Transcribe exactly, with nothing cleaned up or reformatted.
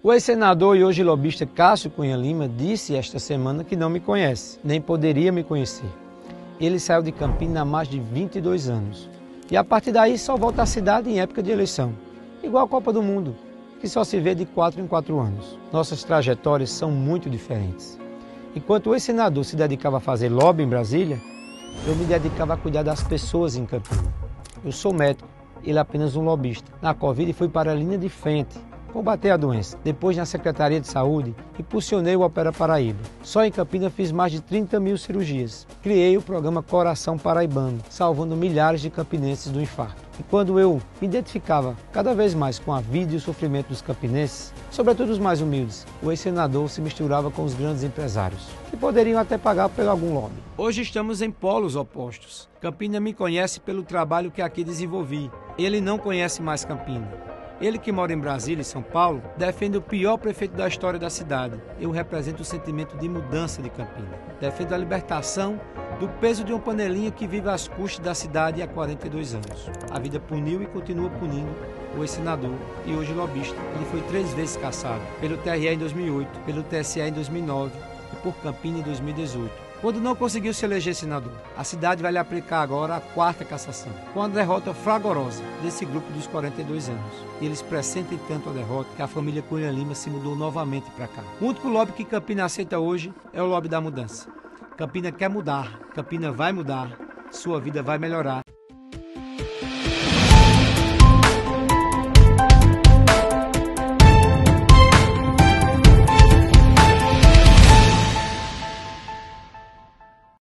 O ex-senador e hoje lobista Cássio Cunha Lima disse esta semana que não me conhece, nem poderia me conhecer. Ele saiu de Campina há mais de vinte e dois anos e a partir daí só volta à cidade em época de eleição, igual a Copa do Mundo, que só se vê de quatro em quatro anos. Nossas trajetórias são muito diferentes. Enquanto o ex-senador se dedicava a fazer lobby em Brasília, eu me dedicava a cuidar das pessoas em Campina. Eu sou médico, ele é apenas um lobista. Na Covid fui para a linha de frente, combater a doença. Depois, na Secretaria de Saúde, impulsionei o Opera Paraíba. Só em Campina fiz mais de trinta mil cirurgias. Criei o programa Coração Paraibano, salvando milhares de campinenses do infarto. E quando eu me identificava cada vez mais com a vida e o sofrimento dos campinenses, sobretudo os mais humildes, o ex-senador se misturava com os grandes empresários, que poderiam até pagar por algum lobby. Hoje estamos em polos opostos. Campina me conhece pelo trabalho que aqui desenvolvi. Ele não conhece mais Campina. Ele que mora em Brasília e São Paulo, defende o pior prefeito da história da cidade. Eu represento o sentimento de mudança de Campina. Defendo a libertação do peso de uma panelinha que vive às custas da cidade há quarenta e dois anos. A vida puniu e continua punindo o ex-senador e hoje lobista. Ele foi três vezes cassado, pelo T R E em dois mil e oito, pelo T S E em dois mil e nove e por Campina em dois mil e dezoito. Quando não conseguiu se eleger senador, a cidade vai lhe aplicar agora a quarta cassação, com a derrota fragorosa desse grupo dos quarenta e dois anos. E eles pressentem tanto a derrota que a família Cunha Lima se mudou novamente para cá. O único lobby que Campina aceita hoje é o lobby da mudança. Campina quer mudar, Campina vai mudar, sua vida vai melhorar.